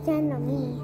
stand on me.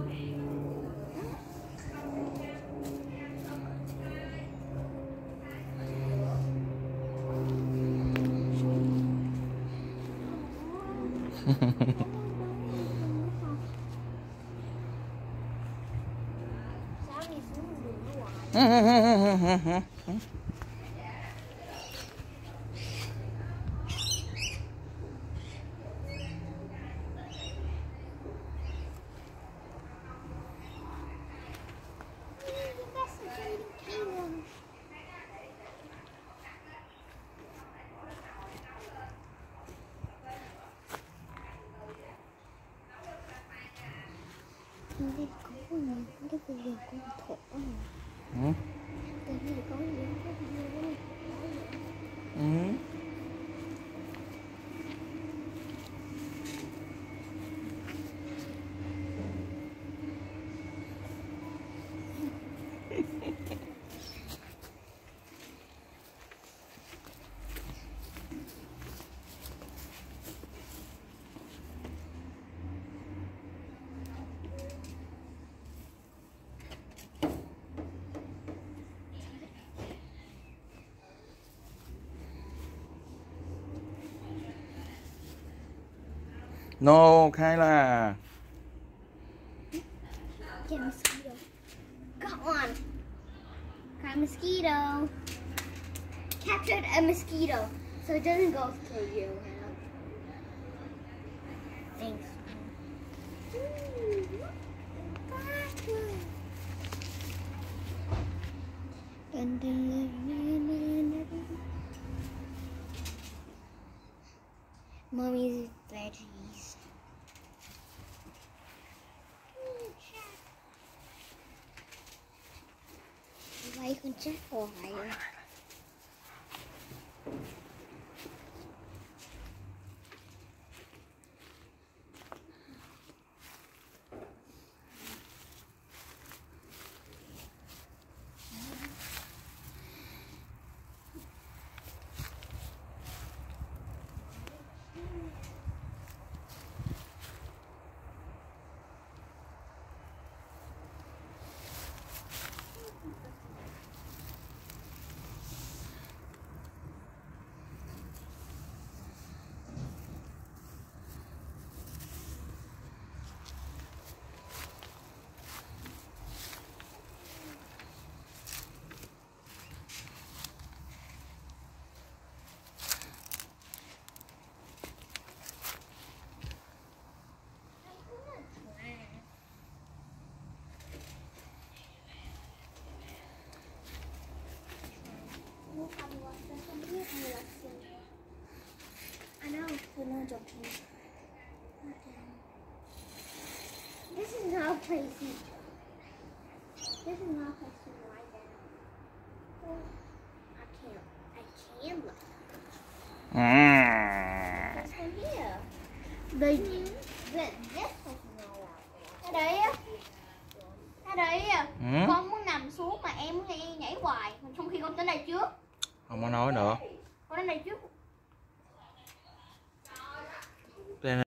Đây có những cái video con thỏ này. Đây có những cái video này. No, Kayla. Get a mosquito. Come on. Got a mosquito. Captured a mosquito, so it doesn't go through you. Thanks. Mommy's veggies. Why con chắc hoài à? I know, but no joking. This is not a place to This is not a place to lie down. I can't look. This one here. This one's not allowed. Ở đây con muốn nằm xuống mà em muốn nghe nhảy hoài, trong khi con tới đây trước. Không có nói nữa. Con đến đây trước.